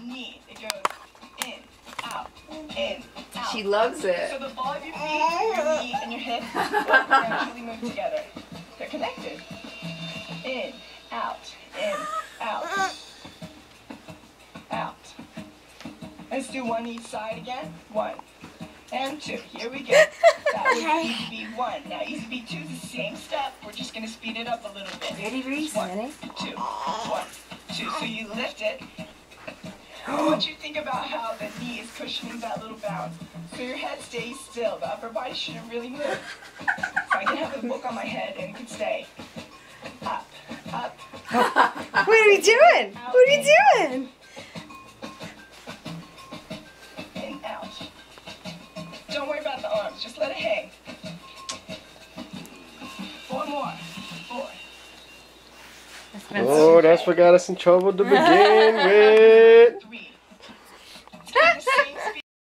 knee. It goes in, out, in, out. She loves it. So the ball of your feet, your knee, and your hip will gradually move together. They're connected. In, out, out. Let's do one each side again. 1 and 2. Here we go. That was easy beat 1. Now easy beat 2 is the same step. We're just going to speed it up a little bit. Ready, Reese? 1, 2. 1, 2. So you lift it. I want you to think about how the knee is cushioning that little bounce. So your head stays still. The upper body shouldn't really move. So I can have a book on my head and it can stay up, up. What are we doing? Out, What are you doing? and out. Don't worry about the arms. Just let it hang. 4 more. 4. Oh, that's what got us in trouble to begin with. 3.